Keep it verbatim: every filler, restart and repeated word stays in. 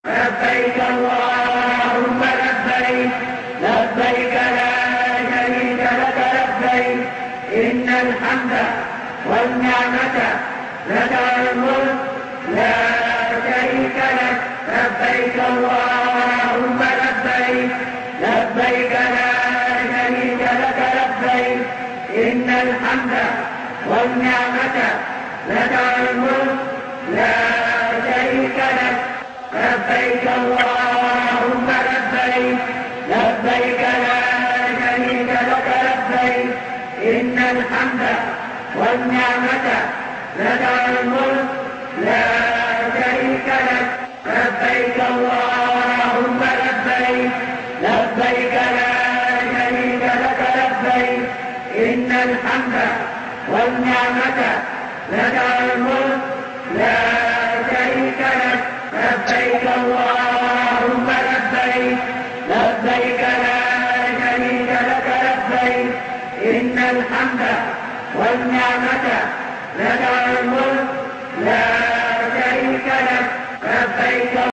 لبيك اللهم لبيك لبيك لا شريك لك لبيك إن الحمد والنعمة لك الملك لا شريك لك لبيك اللهم لبيك لبيك لا شريك لك لبيك إن الحمد والنعمة لك الملك لا شريك لك لبيك اللهم لبيك لبيك لا شريك لك لبيك إن الحمد والنعمة لك الملك لا شريك لك لبيك اللهم لبيك لبيك لا شريك لك لبيك إن الحمد والنعمة لك الملك لا شريك لك لبيك اللهم لبيك لبيك لا شريك لك لبيك إن الحمد والنعمة لك الملك لا شريك لك لبيك